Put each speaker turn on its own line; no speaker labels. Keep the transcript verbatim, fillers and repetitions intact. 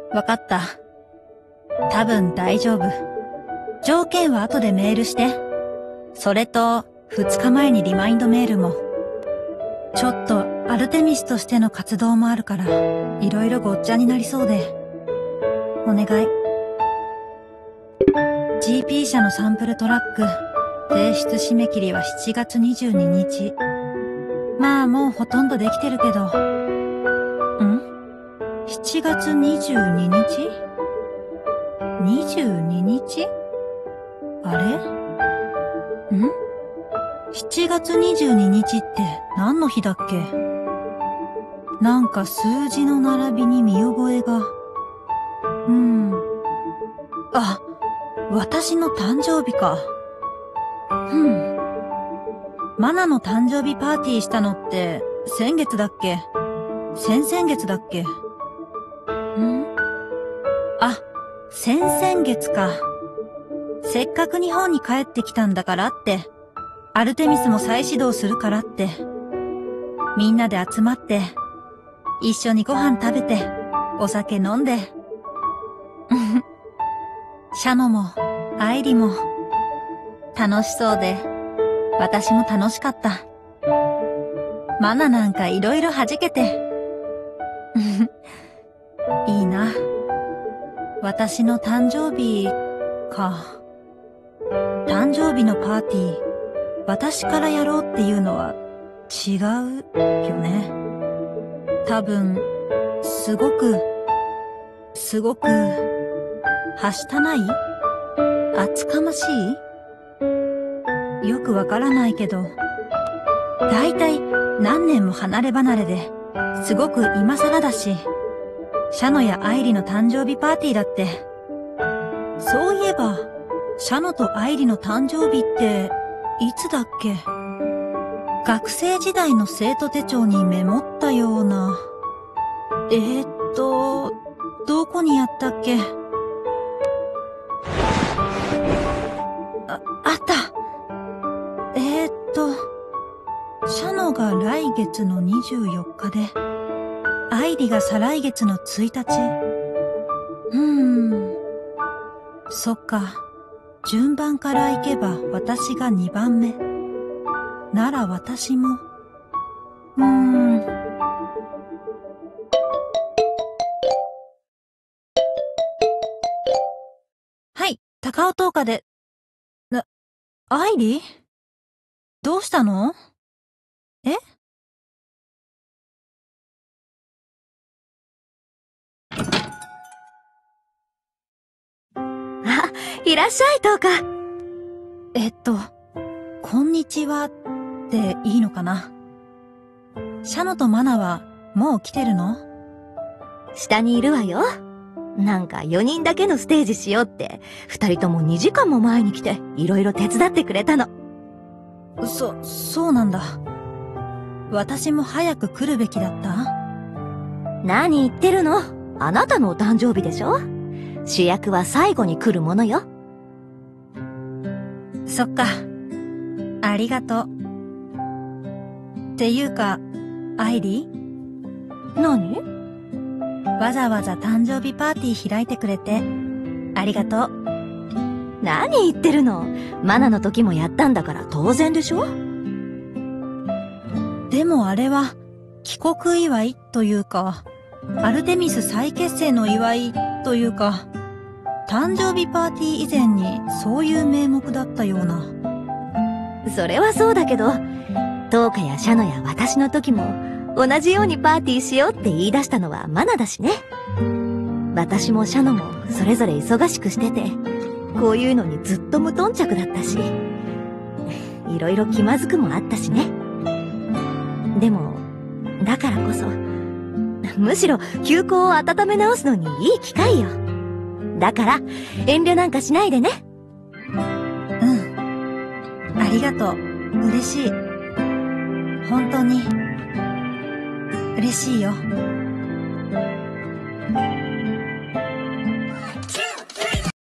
わかった。多分大丈夫。条件は後でメールして。それと、二日前にリマインドメールも。ちょっとアルテミスとしての活動もあるから、いろいろごっちゃになりそうで。お願い。ジーピー 社のサンプルトラック、提出締め切りはしちがつにじゅうににち。まあもうほとんどできてるけど。ん ?しち 月にじゅうににち ?にじゅうににち? あれん ?しち 月にじゅうににちって何の日だっけ？なんか数字の並びに見覚えが。うーん。あ、私の誕生日か。ふん。マナの誕生日パーティーしたのって先月だっけ？先々月だっけ？ん？あ、先々月か。せっかく日本に帰ってきたんだからって、アルテミスも再始動するからって、みんなで集まって、一緒にご飯食べて、お酒飲んで。シャノも、アイリも、楽しそうで、私も楽しかった。マナなんかいろいろ弾けて。いいな。私の誕生日か。誕生日のパーティー、私からやろうっていうのは違うよね。多分、すごく、すごく、はしたない？厚かましい？よくわからないけど、だいたい何年も離れ離れで、すごく今更だし、シャノやアイリの誕生日パーティーだって。そういえば、シャノとアイリの誕生日って、いつだっけ？学生時代の生徒手帳にメモったような。えーっと、どこにやったっけ？あ、あった。えーっと、シャノが来月のにじゅうよっかで、アイリが再来月のついたち。うーん。そっか。順番からいけば私がにばんめ。なら私も。うーん。はい、高尾トーカで。な、アイリ？どうしたの？え？
あ、いらっしゃい、トーカ。
えっと、こんにちはっていいのかな？シャノとマナはもう来てるの？
下にいるわよ。なんかよにんだけのステージしようって、二人ともにじかんも前に来て、いろいろ手伝ってくれたの。
そ、そうなんだ。私も早く来るべきだった？
何言ってるの？あなたのお誕生日でしょ？主役は最後に来るものよ。
そっか。ありがとう。っていうか、アイリ？
何？
わざわざ誕生日パーティー開いてくれて、ありがとう。
何言ってるの？マナの時もやったんだから当然でしょ？
でもあれは、帰国祝いというか、アルテミス再結成の祝いというか、誕生日パーティー以前にそういう名目だったような。
それはそうだけど、トーカやシャノや私の時も同じようにパーティーしようって言い出したのはマナだしね。私もシャノもそれぞれ忙しくしてて、こういうのにずっと無頓着だったし、いろいろ気まずくもあったしね。でも、だからこそ、むしろ休校を温め直すのにいい機会よ。だから遠慮なんかしないでね。
うん。ありがとう。嬉しい。本当に嬉しいよ。